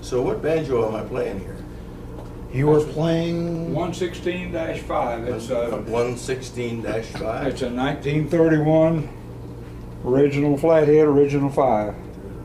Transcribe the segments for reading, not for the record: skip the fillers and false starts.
So what banjo am I playing here? You were playing 116-5. It's a 116-5? it's a 1931 original flathead, original 5.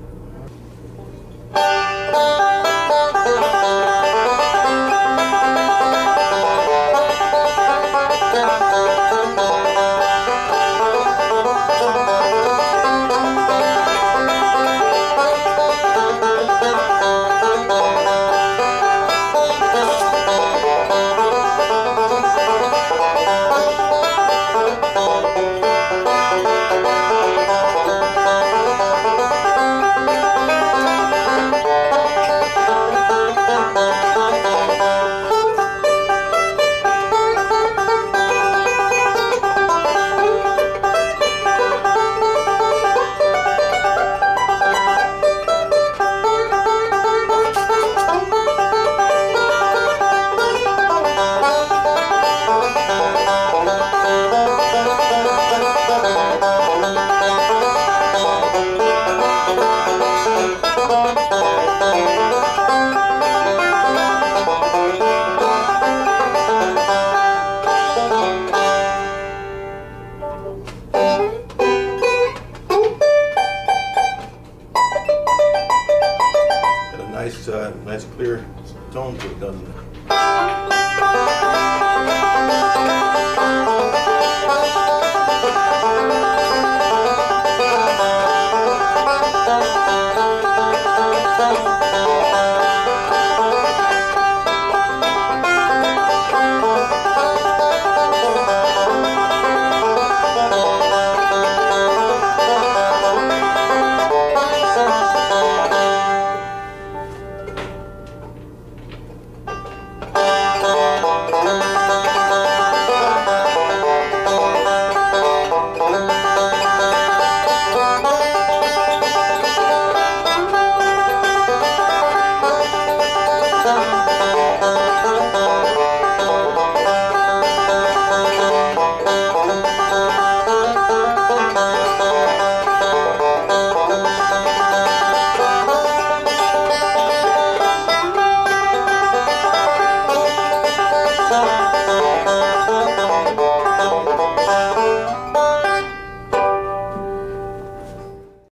Nice clear tone to it, doesn't it?